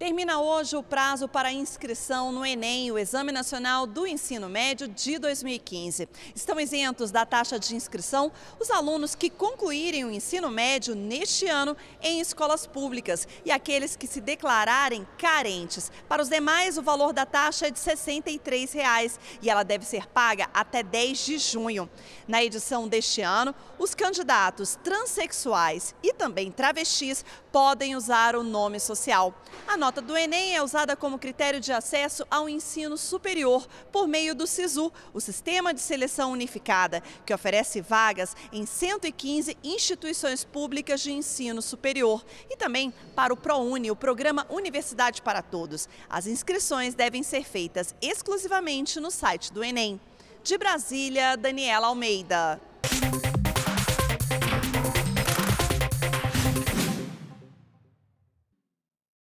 Termina hoje o prazo para inscrição no Enem, o Exame Nacional do Ensino Médio de 2015. Estão isentos da taxa de inscrição os alunos que concluírem o ensino médio neste ano em escolas públicas e aqueles que se declararem carentes. Para os demais, o valor da taxa é de R$ 63,00 e ela deve ser paga até 10 de junho. Na edição deste ano, os candidatos transexuais e também travestis podem usar o nome social. A nota do Enem é usada como critério de acesso ao ensino superior por meio do SISU, o Sistema de Seleção Unificada, que oferece vagas em 115 instituições públicas de ensino superior e também para o ProUni, o Programa Universidade para Todos. As inscrições devem ser feitas exclusivamente no site do Enem. De Brasília, Daniela Almeida.